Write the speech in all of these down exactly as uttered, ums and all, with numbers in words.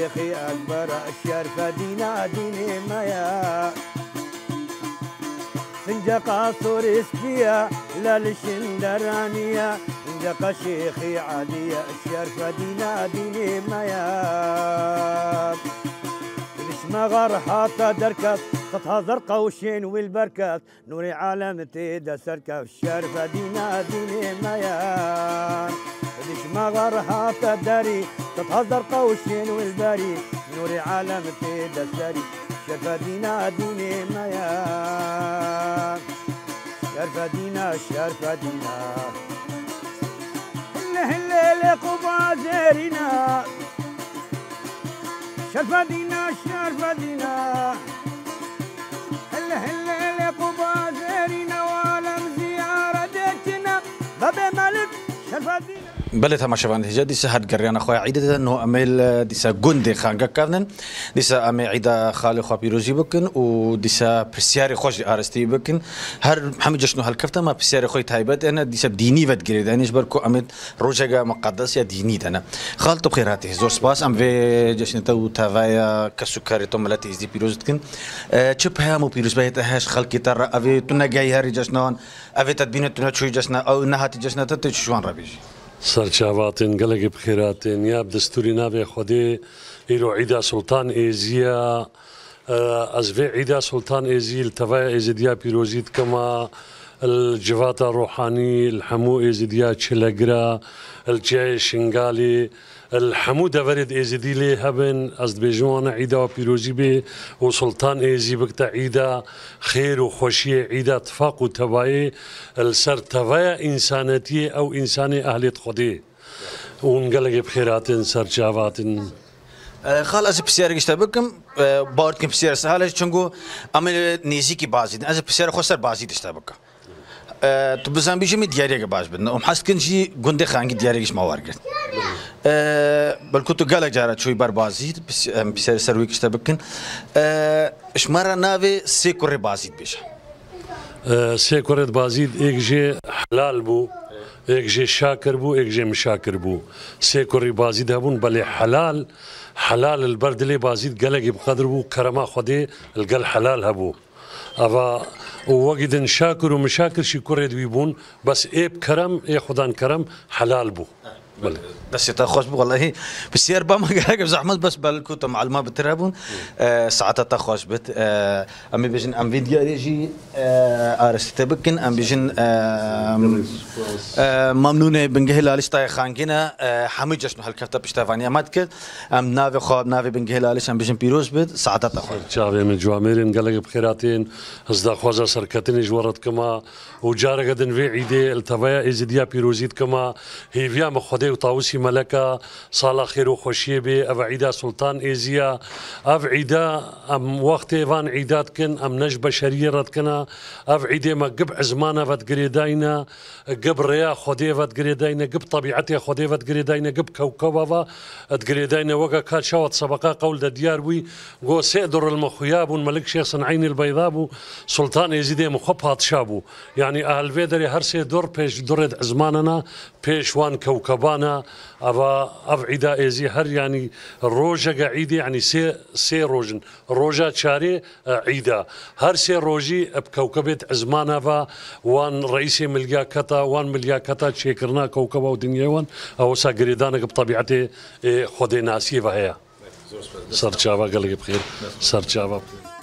شيخي أكبر الشرف دينا ديني مايا سنجق سوريستيا للشندرانية سنجق شيخي عادية الشرف دينا ديني مايا ليش ما غار حاطة دركات خطها زرقا وشين والبركات نوري عالم تيدا سركة الشرف دينا ديني مايا ليش ما غار حاطة داري خطها زرقا وشين والباري نوري عالم تيدا سري الشرف دينا ديني مايا الشرف دينا الشرف دينا هلا هلا لقبا زيرنا الشرف دينا الشرف دينا هلا هلا لقبا زيرنا وعالم زيارتنا بابي ملك الشرف دينا بله تماشاوان هجا دیسا هد گریان خواه عیده نو امیل دیسا گنده خانگا کردن دیسا امی عیده خالی خواه پیروزی بکن و دیسا پرسیاری خوش آرستی بکن هر همه جشنو هل کفته ما پرسیاری خوی تایبت انا دیسا دینی ود گرید انیش برکو امید روجا مقدس یا دینی دنا خال تو بخیراتی زور سپاس ام و جشن تو تاوایا کسوکاری تو ملاتی ازدی پیروزت کن چه پیامو پیروز باید هش خالکی تر اوی تو نگاهی هری جشنان اوی تدبینت تو نچوی جشن او نهاتی جشن تا چشوان ربیجی سرچاواتن گلگ بخیراتن یا بدستوری ناوی خودی ایرو عیدا سلطان ایزیا از في عیدا سلطان ایزی التفایا ایزدیا پیروزیت کما الجوات الروحاني الحمو ایزدیا چلگرا الجای شنگالی الحمو دورد ایزدی لی هبن از بجوان عیدا و پیروزی به و سلطان ایزی بکتا عیدا خیر و خوشی عیدا اتفاق و تبایی السر تبایا انسانتی او انسانی اهلیت خودی ونقلق بخيراتن سر جاواتن خال از بسیار گشته بکم بارد کم بسیار سهاله چونگو عمل نیزی کی بازی از بسیار خوش سر بازی داشته بکم تو بزن بیشتر می دیاری که باش بدن ام حس کنجی گنده خانگی دیاری کش موار کرد بلکه تو گله جاره چوی بر بازی بسیار سروی گشته بکن اشمارا ناوی سه کره بازی بیشه سه کره بازی یک جه حلال بو یک جه شاکر بو یک جه مشاکر بو سه کره بازی دهبون بله حلال حلال البرد لي بازيد قلقي بقدر بو كرما خدي القل حلال هبو أفا ووجد شاكر ومشاكر شي كوريد ويبون بس إيه بكرم إيه خدان كرم حلال بو بله بس تاخذ والله بسير بما قاعد زحمت بس بالكتب معلومات بترابون ساعات تاخذ بت أمي بيجن أم فيديو ريجي أرسلت بكن أم بيجن ممنون بنجهل على شتاي خانجنا حميد جشن هالكتاب بشتافانيا ماتكت أم نافي خاب نافي بنجهل على شان بيجن بيروز بيت ساعات تاخذ شافي من جواميرين قالك بخيراتين أصدق خوزا سركتين جورت كما وجارة قدن في عيدة التفايا إزديا بيروزيت كما هي فيها مخدي وطاوسي ملكة صالة خير وخوشية بي أف عيدا سلطان إيزيا أف عيدا أم وقت فان عيدات كن أم نج بشرية رد كنا أف عيدا ما قب عزمانا فت قريداينا قب ريا خدي فت قريداينا قب طبيعتي خدي فت قريداينا قب كوكبا فت قريداينا وقا كات شوت سبقا قول دا دياروي قو سيدر المخياب والملك شيخ صنعين البيضابو سلطان إيزيدي مخبهات شابو يعني أهل فيدري هرسي دور بيش درد عزماننا بيش وان كوكبانا أبا أبعدا إيزي هر يعني روجا قاعدة يعني سي سي روجن روجا شاري عيدا هر سي روجي بكوكبة عزمانا فا وان رئيسي ملياكتا وان ملياكتا شيكرنا كوكبا ودنيا وان أو ساقريدانك بطبيعتي خدي ناسي فهي سر شابا قال لك بخير سر شابا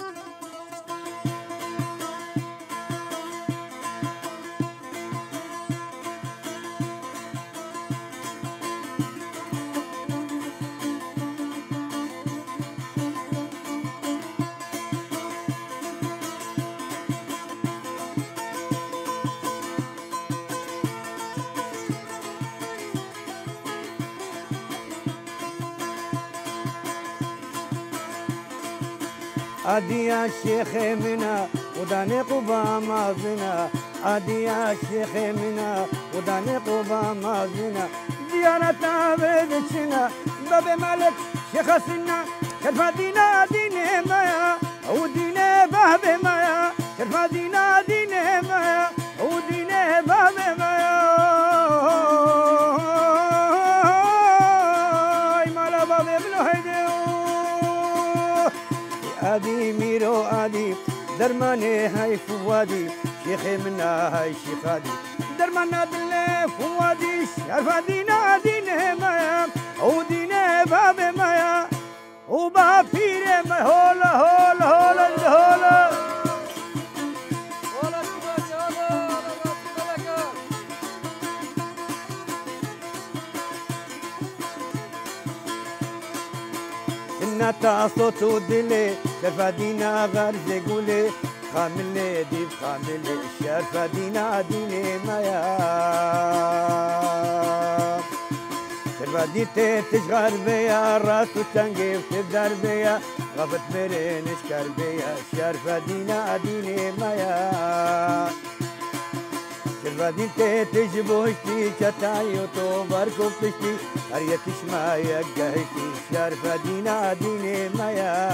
عادي يا شيخ منا وداني قبا مازنا عادي يا شيخ منا وداني قبا مازنا زيارة بدشنا باب ملك شيخ سنا شرف دينا ديني مايا وديني باب مايا شرف دينا ديني مايا وديني باب مايا مالا باب ابن هيدي عادي ميرو عادي درماني هاي فوادي شيخي منا هاي شيخادي درمانا دلي فوادي شرف دينا دينه مايا او دينه باب مايا وباب فيري ما هولا هولا هولا هولا نتا صوت ودلي شرف دينا غرز قولي خاملي ديب خاملي شرف دينا ديني مايا شرف ديتي تشغر بيا راس وتنقيف تبدر بيا غفت مرين اشكر بيا شرف دينا ديني مايا شرف ديتي تجبوشتي شتايو تو بركو بشتي هريتش ما يقهشتي شرف دينا ديني مايا